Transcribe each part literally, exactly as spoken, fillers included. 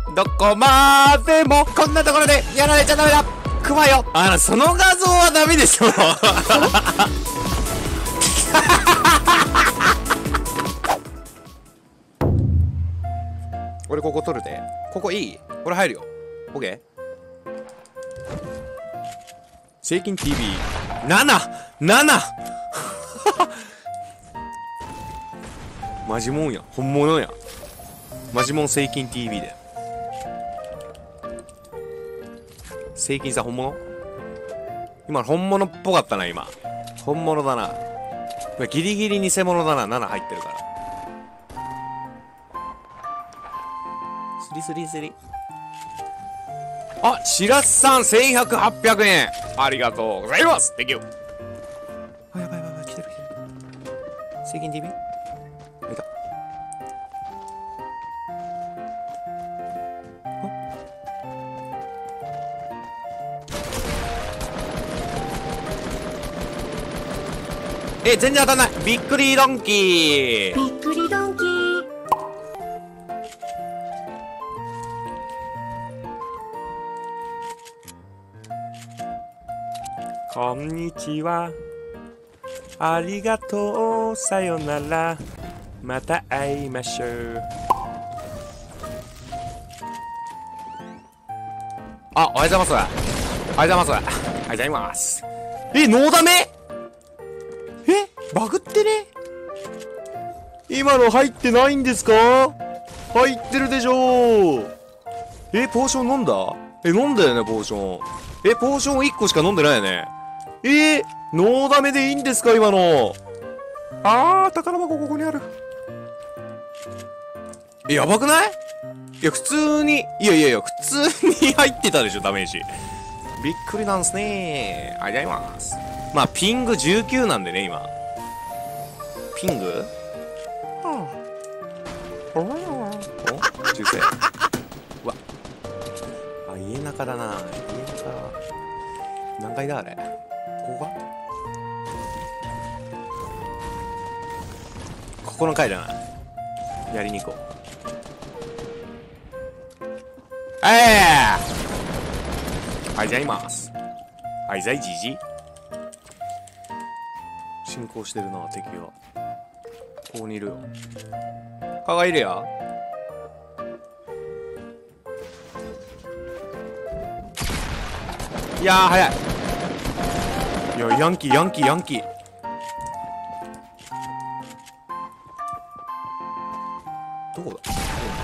どこまでもこんなところでやられちゃダメだクマよ。あら、その画像はダメでしょ俺ここ取るで。ここいい？これ入るよ。オッケー。セイキン ティーブイなな なな マジモンや。本物や。マジモンセイキン ティーブイ だよ。セイキンさん本物？今本物っぽかったな。今本物だな。ギリギリ偽物だな。なな入ってるから。スリスリスリ。あ、しらすさんせんひゃく、はっぴゃくえん。ありがとうございます。Thank you。あ、やばいやばいやばい。来てる来てる。セイキン ティーブイ？ いた。え、全然当たんない。びっくりドンキー。 びっくりドンキー。 こんにちは。ありがとう。さよなら。また会いましょう。あ、おはようございます。おはようございます。おはようございます。え、ノーダメ？え、バグってね？今の入ってないんですか？入ってるでしょう。え、ポーション飲んだ？え、飲んだよね、ポーション。え、ポーションいっこしか飲んでないよね。えー、ノーダメでいいんですか今の。あー、宝箱ここにある。え、やばくない？いや、普通に、いやいやいや、普通に入ってたでしょ、ダメージ。びっくりなんすねー。ありがとうございます。まあ、ピングじゅうきゅうなんでね、今。ピング？はぁ。おお中世。うわ。あ、家中だな。家中。何階だあれ。ここか？ここの階だな。やりに行こう。ええー、はい、じゃあいます。はい、じゃあいじじ。進行してるな、敵は。ここにいるよ。蚊がいるよ。いやー、早い。いや、ヤンキー、ヤンキー、ヤンキー。どこだ？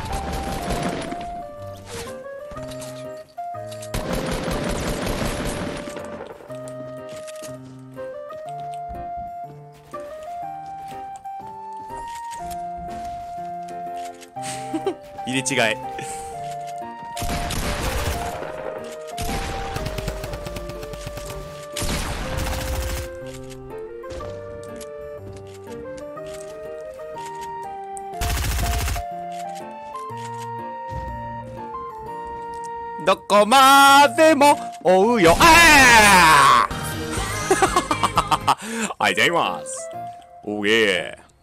入れ違い。どこまでも追うよ。ああはい、じゃあいます。おーえー。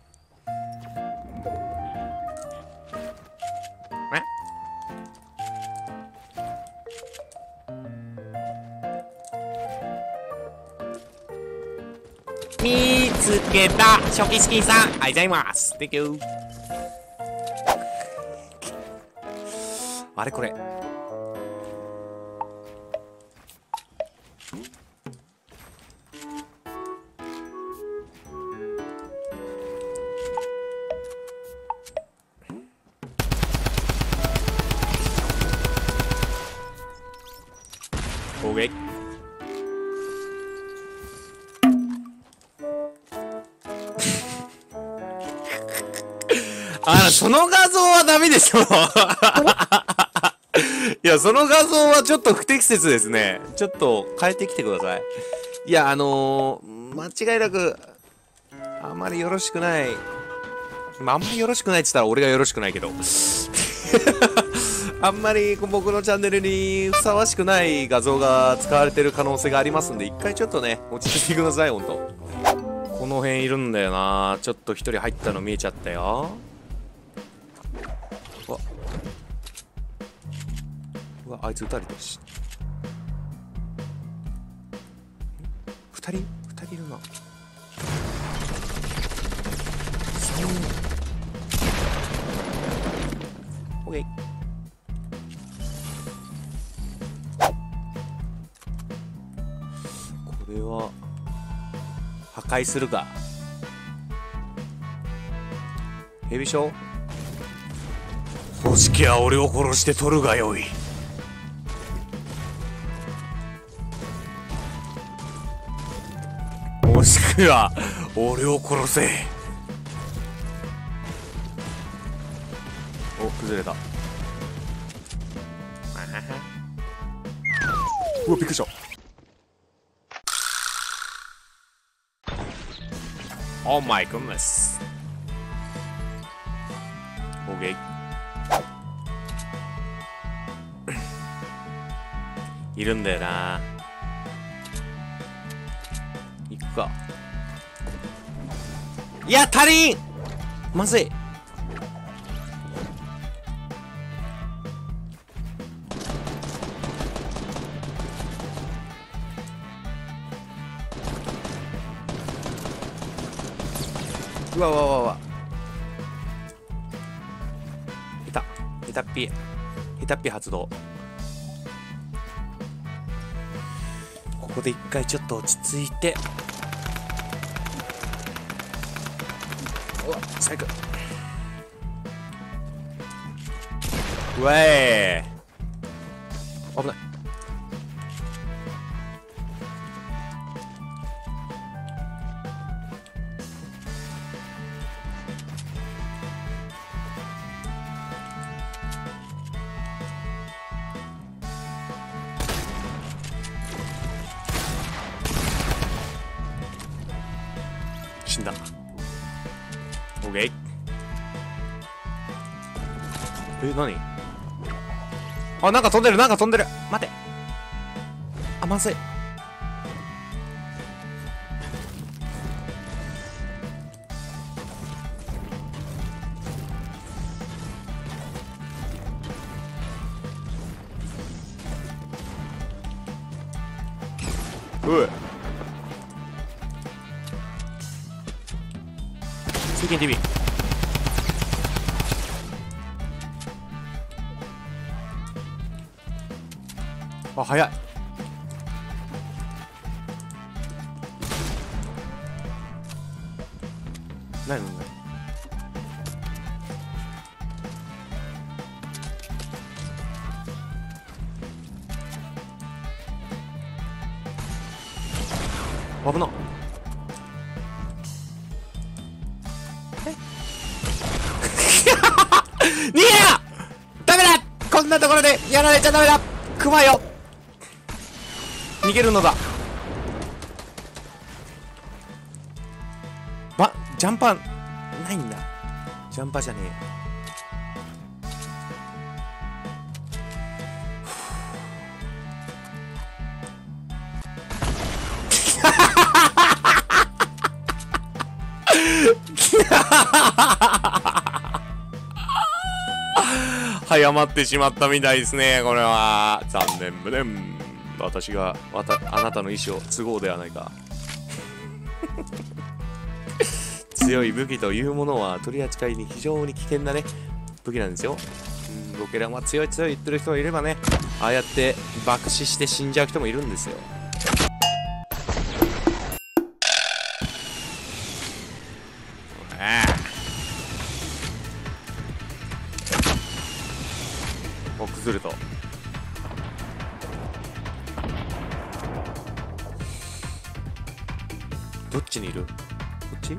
見つけた。初期資金さん、ありがとうございます。Thank you。あれこれ。攻撃。あら、その画像はダメでしょいや、その画像はちょっと不適切ですね。ちょっと変えてきてください。いや、あのー、間違いなく、あまりよろしくない。まあ、あんまりよろしくないって言ったら俺がよろしくないけど。あんまり僕のチャンネルにふさわしくない画像が使われてる可能性がありますんで、一回ちょっとね、落ち着いてください、ほんと。この辺いるんだよな。ちょっと一人入ったの見えちゃったよ。 うわ、あいつ撃たれてるし。二人二人いるな。三人。オッケー。これは破壊するか。ヘビショー欲しきゃ俺を殺して取るがよい。もしくは俺を殺せ。お、崩れた。うわ、びっくりした。Oh my goodness。 OK。 いるんだよな。行くか。いや、足りん。まずい。うわうわうわうわ。いた。ヘタッピ。ヘタッピ発動。ここで一回ちょっと落ち着いて。うわ、最悪。うわー。危ない。死んだ。オッケー。え、何？あ、なんか飛んでる、なんか飛んでる。待て。あ、まずい。うい。水拳 ティーブイ。あ、早い。何何何。危なっ。逃げろ！ダメだ！こんなところでやられちゃダメだ！クマよ！逃げるのだ。ば、ジャンパーないんだ。ジャンパーじゃねえ。早まってしまったみたいですね。これは残念無念。私がわたあなたの意思を都合ではないか。強い武器というものは取り扱いに非常に危険なね武器なんですよ。うん、ロケランは強い強い言ってる人がいればね、ああやって爆死して死んじゃう人もいるんですよ。ああ、お、崩れた。どっちにいる？こっち？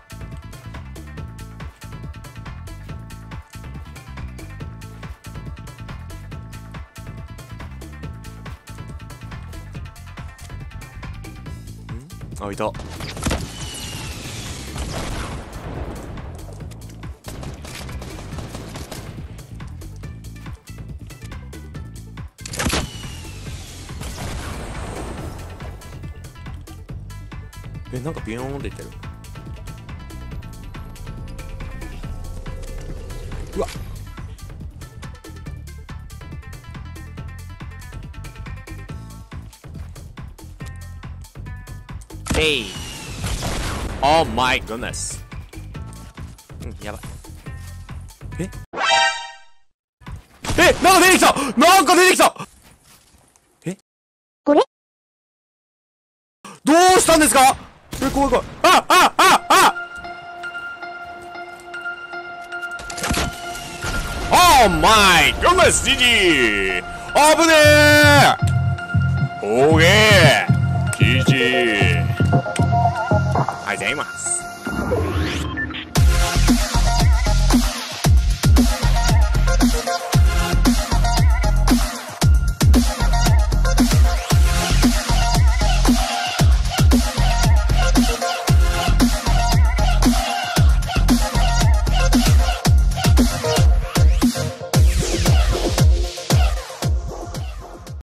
ん？あ、いた。え、なんかビヨーンっていってる。うわっ。 えい。Oh my goodness。うん、やばい。ええ、なんか出てきた、なんか出てきた。えこれどうしたんですか。え、怖い怖い。あ、あ、あ、あOh my goodness, ジジー。危ねえ。おげー。ジジー。